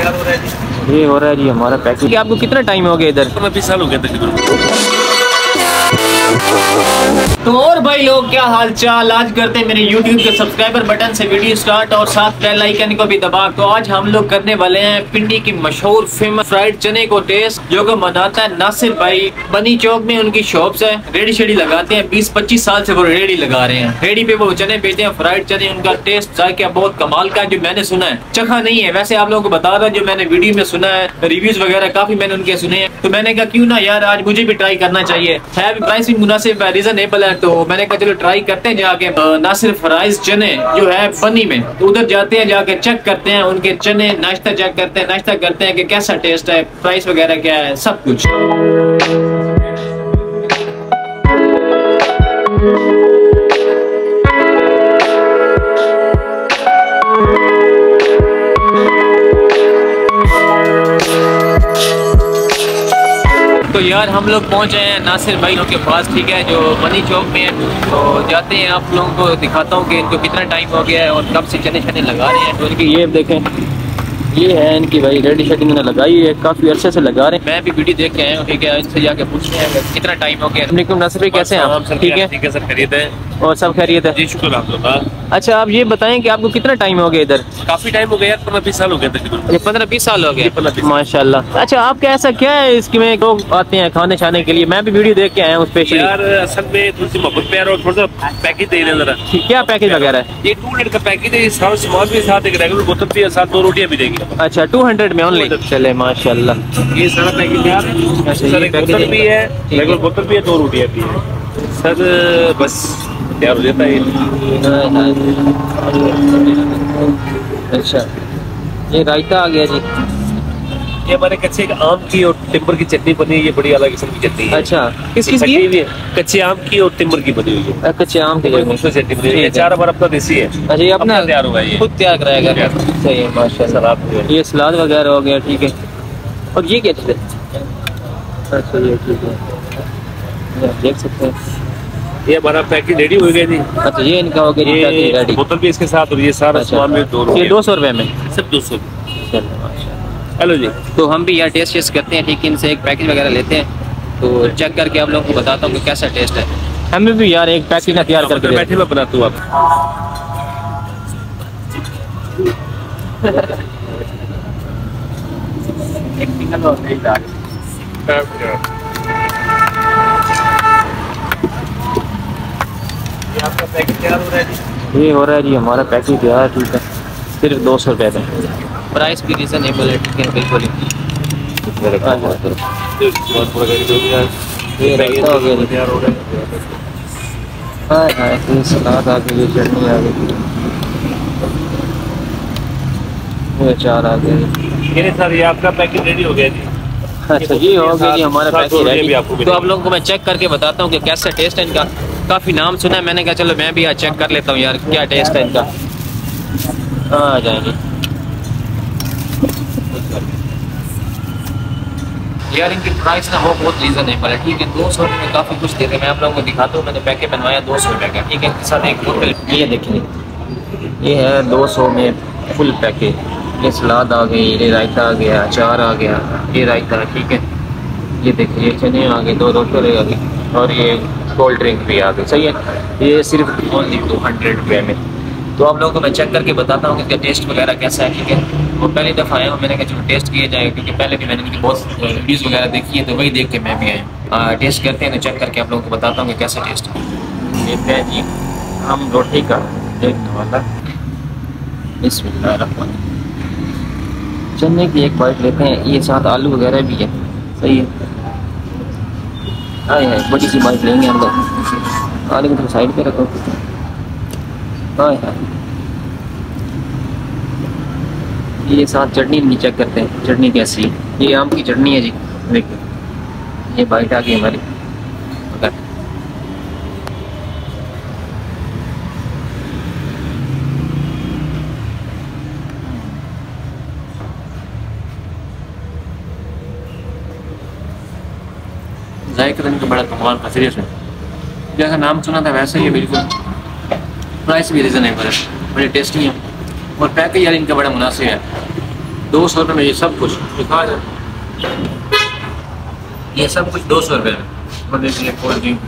तैयार हो रहा है जी। ये हो रहा है जी हमारा पैकेज। आपको कितना टाइम हो गया इधर? मैं 20 साल हो गया तकरीबन। तो और भाई लोग क्या हाल चाल, आज करते हैं मेरे YouTube के सब्सक्राइबर बटन से वीडियो स्टार्ट और साथ बेल आइकन को भी दबा। तो आज हम लोग करने वाले हैं पिंडी की मशहूर फेमस फ्राइड चने को टेस्ट, जो कि बनाता है नासिर भाई। बनी चौक में उनकी शॉप्स है, रेडी शेडी लगाते हैं, 20-25 साल से वो रेडी लगा रहे हैं। रेडी पे वो चने बेचते हैं, फ्राइड चने। उनका टेस्ट जायका बहुत कमाल का है, जो मैंने सुना है, चखा नहीं है। वैसे आप लोगों को बता रहा, जो मैंने वीडियो में सुना है, रिव्यूज वगैरह काफी मैंने उनके सुने हैं, तो मैंने कहा क्यों ना यार आज मुझे भी ट्राई करना चाहिए। है भी प्राइस भी मुनासिब है, रीजनेबल है, तो मैंने कहा चलो ट्राई करते हैं। जाके नासिर फ्राइज चने जो है बनी में, तो उधर जाते हैं, जाके चेक करते हैं उनके चने, नाश्ता चेक करते हैं, नाश्ता करते हैं कि कैसा टेस्ट है, प्राइस वगैरह क्या है, सब कुछ। तो यार हम लोग पहुंचे हैं नासिर भाइयों के पास, ठीक है, जो बनी चौक में है। तो जाते हैं, आप लोगों को दिखाता हूँ कि इनको कितना टाइम हो गया है और कब से चने चने लगा रहे हैं। तो इनकी ये देखें, ये है इनकी भाई रेडी शेडिंग ने लगाई है, काफी अरसे से लगा रहे हैं। मैं भी वीडियो देख के आया हूँ, ठीक है, इनसे जाके पूछते हैं कितना टाइम हो गया। नासिर भाई कैसे हैं आप? ठीक है सर, खरीद है और सब खैरियत है जी, शुक्र आप लोग। अच्छा आप ये बताएं कि आपको कितना टाइम हो गया इधर? काफी टाइम हो गया यार, 15-20 साल हो गया तकरीबन। 15-20 साल हो गए 15-20 माशाल्लाह। अच्छा आपका ऐसा क्या है इसकी में लोग आते हैं खाने छाने के लिए? मैं भी वीडियो देख के आया हूँ स्पेशली। यार असल में थोड़ी सी मोहब्बत प्यार और थोड़ा सा पैकेज दे रहे जरा। क्या पैकेज वगैरह है? ये 200 का पैकेज है, सारा सामान भी साथ, एक रेगुलर बोतल भी है साथ, 2 रोटियां भी देगी। अच्छा 200 में ओनली? चले माशाल्लाह, ये सारा पैकेज है यार। सर एक बोतल भी है, रेगुलर बोतल भी है, 2 रोटियां भी है सर, बस तैयार हो जाता है। अच्छा ये रायता आ गया जी। ये हमारे कच्चे आम की और टिम्बर की चटनी बनी है, ये बड़ी अलग किस्म की चटनी है। अच्छा किस किस की? कच्चे आम की और टिम्बर की बनी हुई है। कच्चे आम की चटनी बनी है, 4 बार अपना देसी है। अच्छा ये अपना तैयार होगा, ये खुद तैयार कराएगा? सही है माशाल्लाह। सलाद, ये सलाद वगैरह हो गया, ठीक है। और ये क्या चीज़ है? अच्छा ये ठीक है, देख सकते हैं ये हमारा पैकेज रेडी हो गया जी। अच्छा ये इनका हो गया जी रेडी, बोतल भी इसके साथ और ये सारा सामान में 2 ये 200 रुपए में सिर्फ 200। हेलो जी, तो हम भी यार टेस्ट करते हैं, ठीक है, इनसे एक पैकेज वगैरह लेते हैं, तो चेक करके आप लोगों को बताता हूँ कि कैसा टेस्ट है। हमें भी यार एक पैकेज ना तैयार करके बैठे मैं बनाता हूँ आप। आपका पैकेज तैयार हो रहा है जी। ये हो रहा है जी हमारा पैकेज तैयार, ठीक है, सिर्फ 200 रुपये में। प्राइस भी रीजनेबल है, ठीक है, बिल्कुल ही। ये रायता हो गया तैयार हो रहा है, सलाद आ गई, चटनी आ गई, ये अचार आ गया। ये सर ये आपका पैकेज रेडी हो गया जी। अच्छा ये हो गया जी हमारा पैकेज रेडी। तो आप लोगों को मैं चेक करके बताता हूँ कि कैसा टेस्ट है इनका। काफ़ी नाम सुना है, मैंने कहा चलो मैं भी आज चेक कर लेता हूँ यार क्या टेस्ट है इनका। आ जाएंगे यार, इनकी प्राइस ना वो बहुत रीजनेबल है, ठीक है, 200 रुपये में काफ़ी कुछ दे रहे हैं। मैं आप लोगों को दिखाता हूँ, मैंने पैकेट बनवाया 200 रुपये का, ठीक है, इसके साथ एक बोतल। ये देखिए ये है 200 में फुल पैकेज। ये सलाद आ गई, ये रायता आ गया, अचार आ गया, ये रायता, ठीक है, ये देखिए ये चने आ गए, 2 रोटी आ गई, और ये कोल्ड ड्रिंक भी आ गई। सही है, ये सिर्फ ओनली 200 रुपये में। तो आप लोगों को मैं चेक करके बताता हूँ कि इसका टेस्ट वगैरह कैसा है, ठीक है। वो पहली दफ़ा आया हूँ, मैंने कहा चलो टेस्ट किया जाए, क्योंकि पहले भी मैंने इनकी बहुत वीडियोज़ वगैरह देखी है, तो वही देख के मैं भी आया। टेस्ट करते हैं, तो चेक करके आप लोगों को बताता हूँ कि कैसा टेस्ट है। लेते हैं जी हम रोटी का देखने वाला, बिस्मिल्लाह। चने की एक बाइट लेते हैं, ये साथ आलू वगैरह भी है, सही है। आए बड़ी सी बाइट लेंगे हम लोग। आलू को तो साइड पे रखो। ये साथ चटनी भी चेक करते हैं, चटनी कैसी है। ये आम की चटनी है जी, देखिए ये बाइट आ गई हमारी। जायका इनका बड़ा कमाल का, सीरियस है, जैसा नाम सुना था वैसे ही बिल्कुल। प्राइस भी रीजनेबल है, बड़े टेस्टी हैं, और पैकेज यार इनका बड़ा मुनासिब है। 200 रुपये में ये सब कुछ दिखा जाए, ये सब कुछ 200 रुपये में। और देखिए कोल्ड ड्रिंक,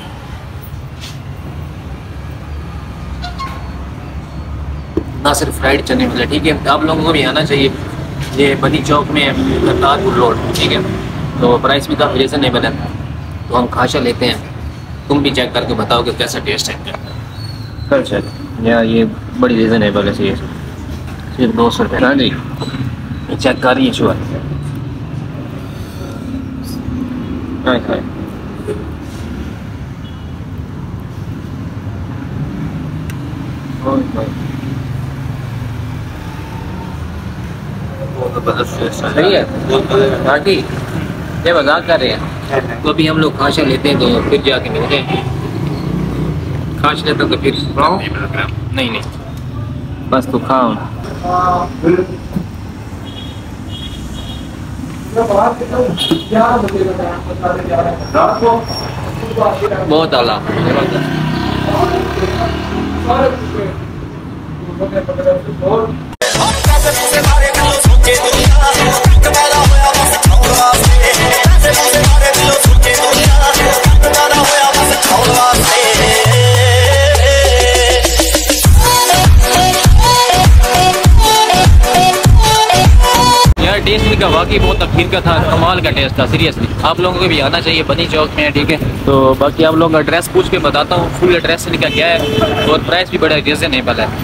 ना सिर्फ फ्राइड चने मिले, ठीक है। आप लोगों को भी आना चाहिए, ये बनी चौक में करतारपुर रोड, ठीक है। तो प्राइस भी काफ़ी रीजनेबल है, तो हम खाशा लेते हैं। तुम भी चेक करके बताओ कि कैसा टेस्ट है। कर चेक यार, ये बड़ी रीजनेबल है, सिर्फ 200 रुपये। हाँ जी, चेक कर रही है शुगर। हाँ हाँ, सही है। हाँ ठीक, ये मजाक कर रहे हैं। तो अभी हम लोग खाशा लेते हैं, तो फिर जाके मिलते हैं। खाश लेते तो फिर नहीं नहीं, बस तो खाओ। बहुत आला, टेस्ट इनका वाकई बहुत अखीर का था, कमाल का टेस्ट था सीरियसली। आप लोगों को भी आना चाहिए, बनी चौक में है, ठीक है। तो बाकी आप लोगों का एड्रेस पूछ के बताता हूँ, फुल एड्रेस इनका क्या है, और प्राइस भी बड़ा रीजनेबल है।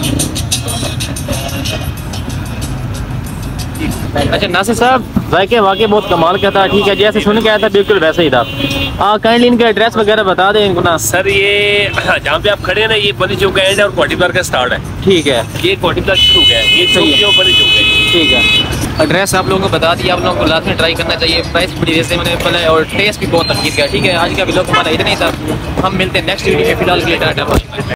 अच्छा नासिर साहब, जायके वाकई बहुत कमाल का था, ठीक है। जैसे सुन के आया था बिल्कुल वैसे ही था। काइंडली इनका एड्रेस वगैरह बता दें इनको ना। सर ये जहाँ पे आप खड़े हैं ना, ये बनी चौक का एंड है और कोठी बाजार का स्टार्ट है, ठीक है। ये कोठी बाजार शुरू हो गया है, ये सही है। चौक बनी चौक है, ठीक है। एड्रेस आप लोगों को बता दिया, आप लोगों को लाजमी ट्राई करना चाहिए। प्राइस बड़ी रीजनेबल है और टेस्ट भी बहुत अखीर का है, ठीक है। आज का व्लॉग हमारा इतना ही था, हम मिलते हैं नेक्स्ट वीडियो में। फिलहाल के लिए टाटा।